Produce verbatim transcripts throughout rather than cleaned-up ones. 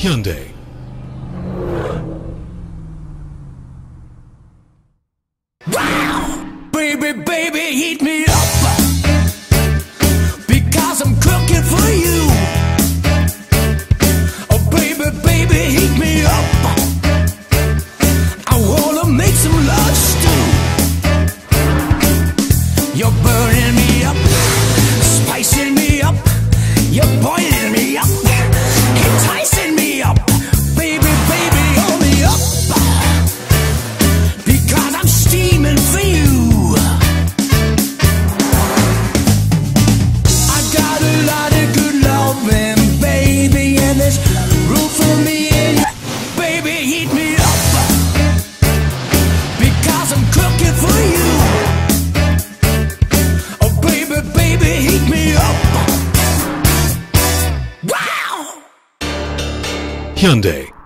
Hyundai. Wow! Baby, baby, heat me up, because I'm cooking for you. Oh, baby, baby, heat me up. I wanna make some love stew. You're burning me up, spicing me up. You're boiling me up, enticing me up. Baby, baby, hold me up, because I'm steaming for you. I got a lot of good loving, baby, and there's room for me in you. Baby, heat me up, because I'm cooking for you. Oh, baby, baby, heat me up. Wow! Hyundai.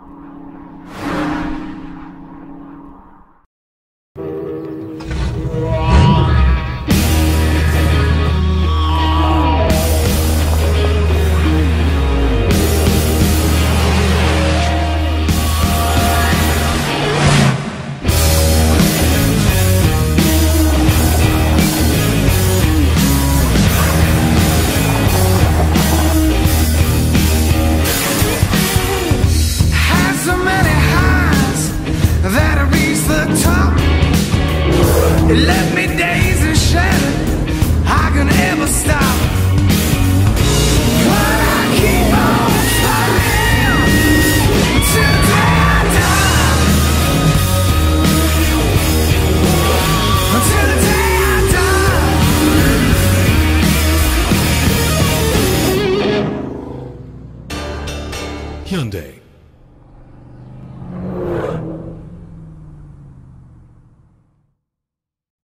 Had so many highs that I reached the top. It let me down.